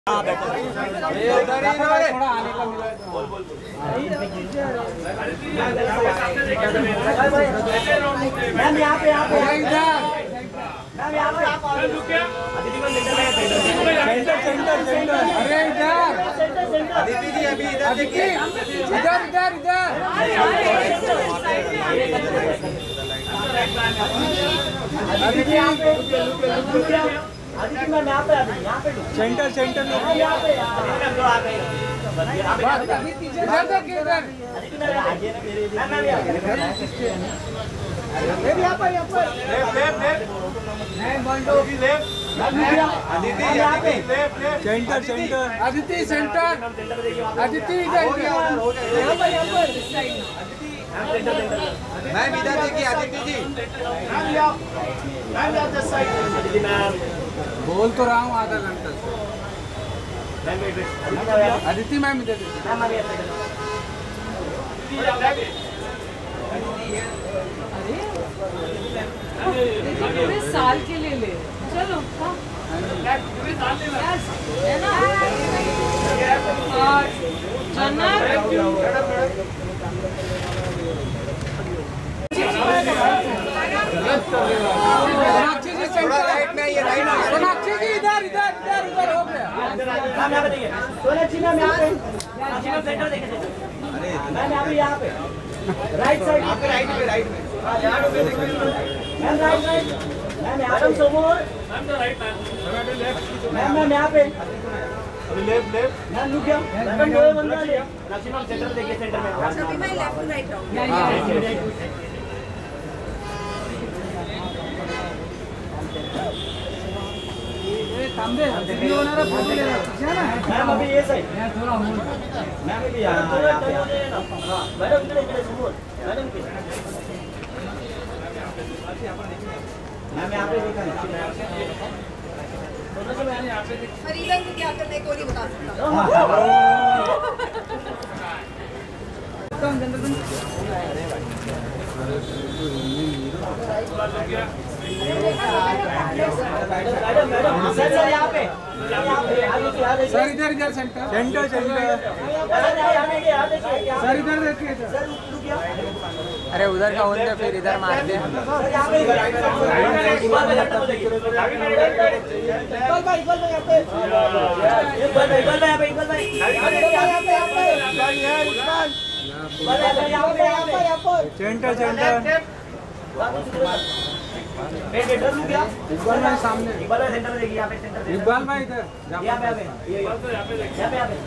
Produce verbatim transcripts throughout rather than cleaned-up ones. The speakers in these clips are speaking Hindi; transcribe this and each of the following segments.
थोड़ा आने का मिला बोल बोल मैम यहाँ पे यहाँ पे मैम यहाँ पे आप सेंटर सेंटर सेंटर अरे इधर अदिति जी अभी इधर देखिए इधर इधर इधर अदिति यहाँ पे अदिति मैम यहाँ पे यहाँ पे सेंटर सेंटर यहाँ पे इधर देखिए इधर यहाँ पर यहाँ पर अदिति यहाँ पे center center Aditi center Aditi इधर यहाँ पर यहाँ पर मैम इधर देखिए अदिति जी बोल तो रहा हूँ आधा घंटा अदिति मैम इधर पूरे साल के लिए ले चलो है ना सोनाक्षी जी सेंटर राइट में ये राइट में सोनाक्षी जी इधर इधर इधर इधर हो गया मैम यहाँ पे देखिए सोनाक्षी मैम यहाँ पे सेंटर देखिए मैम यहाँ पे यहाँ पे राइट साइड यहाँ पे राइट पे राइट में मैम राइट राइट मैम यहाँ पे समोर मैम तो राइट मैम मैम यहाँ पे लेफ्ट लेफ्ट मैम लुक गया मैम दो बंदा ले मैक्सिमम सेंटर देखिए सेंटर में सभी मैं लेफ्ट राइट हूँ तांबे वीडियो बना रहा फोटो ले रहा है ना मैम अभी ये सही मैं थोड़ा हूं मैम भी यहां हां मैडम इधर इधर सुनो मैडम के मैम यहां पे देखा ना दोनों से मैंने यहां पे फरीदा को क्या करना है कोई नहीं बता सकता कम गंदन सर सर यहाँ पे सर इधर इधर सेंटर सेंटर सेंटर सर इधर देखिए अरे उधर का होता फिर इधर मार दे सेंटर सेंटर इकबाल भाई सामने इकबाल भाई सेंटर देखिए यहाँ पे सेंटर इकबाल भाई इधर यहाँ पे यहाँ पे यहाँ पे यहाँ पे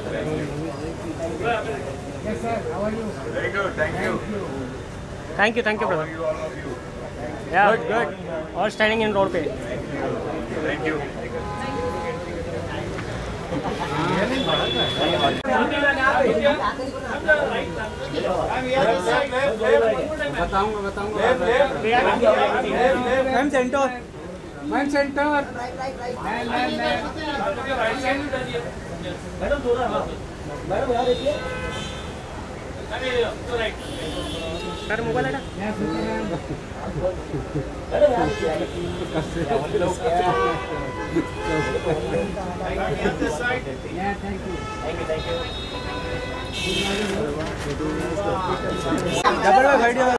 yes sir how are you very good thank you thank you thank you brother या गुड गुड और स्टैंडिंग इन रोड पे थैंक यू बताऊंगा बताऊंगा ma'am centre ma'am centre madam थोड़ा मैडम यहाँ देखिए सर मोबाइल है डबल में